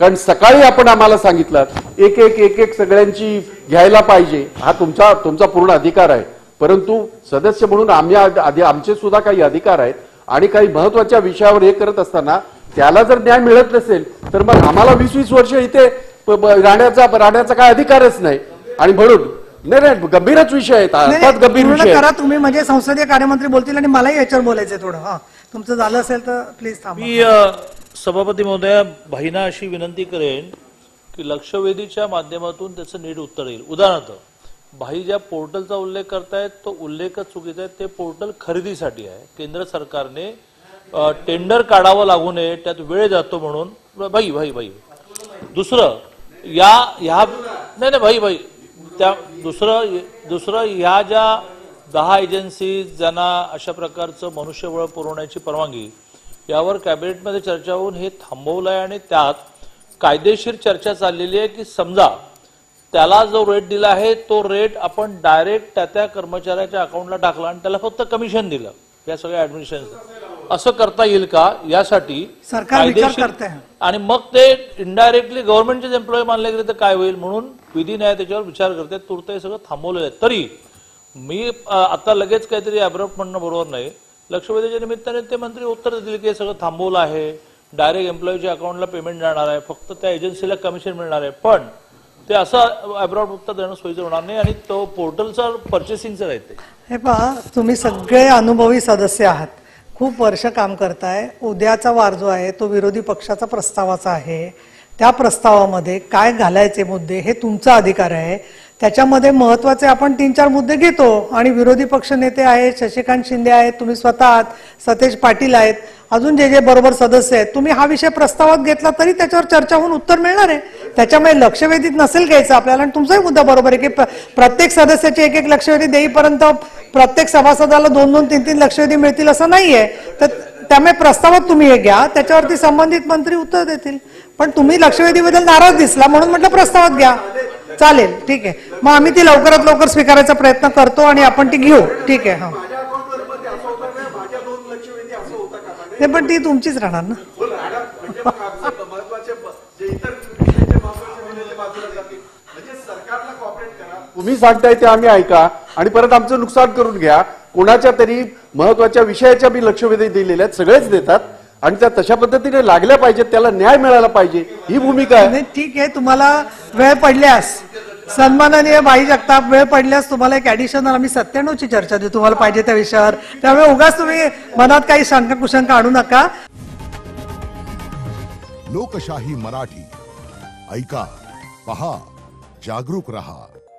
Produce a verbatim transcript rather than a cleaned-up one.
कारण सकाळी आपण आम्हाला सांगितलं एक एक एक एक सगळ्यांची घ्यायला पाहिजे, हा तुमचा तुमचा पूर्ण अधिकार आहे, परंतु सदस्य म्हणून आम्ही आधी आमचे सुद्धा काही अधिकार आहेत आणि काही महत्वाच्या विषयावर हे करत असताना त्याला जर न्याय मिळत नसेल तर मग आम्हाला वीस वीस वर्ष इथे राहण्याचा राहण्याचा काय अधिकारच नाही. आणि म्हणून नाही नाही गंभीरच विषय आहेत, अर्थात गंभीर विषय करा तुम्ही, म्हणजे संसदीय कार्यमंत्री बोलतील आणि मलाही याच्यावर बोलायचंय थोडं. हा तुमचं झालं असेल तर प्लीज थांबा. मी सभापती महोदया भाईना अशी विनंती करेन की लक्षवेधीच्या माध्यमातून त्याचं नीट उत्तर येईल. उदाहरणार्थ भाई ज्या पोर्टलचा उल्लेख करतायत तो उल्लेखच चुकीचा आहे. ते पोर्टल खरेदीसाठी आहे. केंद्र सरकारने टेंडर काढावं लागू नये, त्यात वेळ जातो म्हणून. भाई भाई भाई दुसरं या ह्या नाही नाही भाई भाई त्या दुसरं दुसरं ह्या ज्या दहा एजन्सीज ज्यांना अशा प्रकारचं मनुष्यबळ पुरवण्याची परवानगी, यावर कॅबिनेटमध्ये चर्चा होऊन हे थांबवलं आहे आणि त्यात कायदेशीर चर्चा चाललेली आहे की समजा त्याला जो रेट दिला आहे तो रेट आपण डायरेक्ट त्या त्या कर्मचाऱ्याच्या अकाउंटला टाकला आणि त्याला फक्त कमिशन दिलं या सगळ्या ऍडमिनिस्ट्रेशन, असं करता येईल का? यासाठी सरकार विचार करते आणि मग ते इनडायरेक्टली गव्हर्नमेंटचेच एम्प्लॉई मानले गेले तर काय होईल, म्हणून विधी न्याय त्याच्यावर विचार करते. तूर्त हे सगळं थांबवलेलं आहे. तरी मी आता लगेच काहीतरी अब्रप्ट म्हणणं बरोबर नाही. लक्षवेधीच्या निमित्ताने ते मंत्री उत्तर दिले की हे सगळं थांबवलं आहे, डायरेक्ट एम्प्लॉईच्या अकाउंटला पेमेंट जाणार आहे, फक्त त्या एजन्सीला कमिशन मिळणार आहे. पण ते असं अब्रॉड उत्तर देणं सोयीचं होणार नाही आणि तो पोर्टलचं पर्चेसिंगचं राहते. हे पहा, तुम्ही सगळे अनुभवी सदस्य आहात, खूप वर्ष काम करताय. उद्याचा वार जो आहे तो विरोधी पक्षाचा प्रस्तावाचा आहे. त्या प्रस्तावामध्ये काय घालायचे मुद्दे हे तुमचा अधिकार आहे. त्याच्यामध्ये महत्वाचे आपण तीन चार मुद्दे घेतो आणि विरोधी पक्ष नेते आहेत, शशिकांत शिंदे आहेत, तुम्ही स्वतः आहात, सतेज पाटील आहेत, अजून जे जे बरोबर सदस्य आहेत, तुम्ही हा विषय प्रस्तावात घेतला तरी त्याच्यावर चर्चा होऊन उत्तर मिळणार आहे. त्याच्यामुळे लक्षवेधीत नसेल घ्यायचं आपल्याला. आणि तुमचाही मुद्दा बरोबर आहे की प्रत्येक सदस्याची एक एक लक्षवेधी देईपर्यंत प्रत्येक सभासदाला दोन दोन तीन तीन लक्षवेधी मिळतील असं नाहीये. तर त्यामुळे प्रस्तावात तुम्ही हे घ्या, त्याच्यावरती संबंधित मंत्री उत्तर देतील. पण तुम्ही लक्षवेधीबद्दल नाराज दिसला म्हणून म्हटलं प्रस्तावात घ्या. चालेल, ठीक आहे. मग आम्ही ती लवकरात लवकर स्वीकारायचा प्रयत्न करतो आणि आपण ती घेऊ. ठीक आहे. हा नाही, पण ती तुमचीच राहणार ना. तुम्ही सांगताय ते आम्ही ऐका आणि परत आमचं नुकसान करून घ्या. कोणाच्या तरी महत्वाच्या विषयाच्या बी लक्षवेधी दिलेल्या आहेत, सगळेच देतात आणि त्या तशा पद्धतीने लागल्या पाहिजेत, त्याला न्याय मिळाला पाहिजे, ही भूमिका आहे. ठीक आहे. तुम्हाला वेळ पडल्यास सन्माननीय भाई जगताप, वेळ पडल्यास तुम्हाला एक ऍडिशनल आम्ही सत्त्याण्णव ची चर्चा देऊ तुम्हाला पाहिजे त्या विषयावर. त्यामुळे उगाच तुम्ही मनात काही शंका कुशंका आणू नका. लोकशाही मराठी ऐका, पहा, जागरूक रहा.